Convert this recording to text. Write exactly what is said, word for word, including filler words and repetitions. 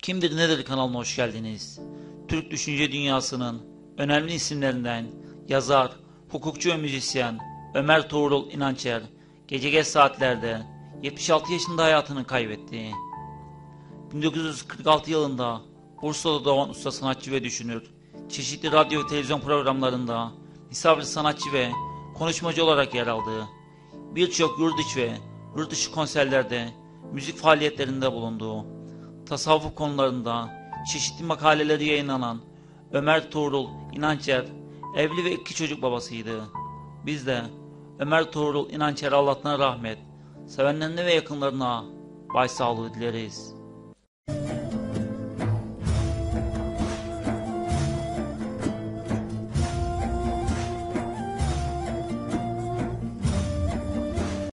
Kimdir Nedir kanalına hoş geldiniz. Türk düşünce dünyasının önemli isimlerinden yazar, hukukçu ve müzisyen Ömer Tuğrul İnançer gece geç saatlerde yetmiş altı yaşında hayatını kaybetti. bin dokuz yüz kırk altı yılında Bursa'da doğan usta sanatçı ve düşünür, çeşitli radyo ve televizyon programlarında misafir sanatçı ve konuşmacı olarak yer aldı. Birçok yurt içi ve yurt dışı konserlerde müzik faaliyetlerinde bulundu. Tasavvuf konularında çeşitli makaleleri yayınlanan Ömer Tuğrul İnançer evli ve iki çocuk babasıydı. Biz de Ömer Tuğrul İnançer Allah'tan rahmet, sevenlerine ve yakınlarına başsağlığı dileriz.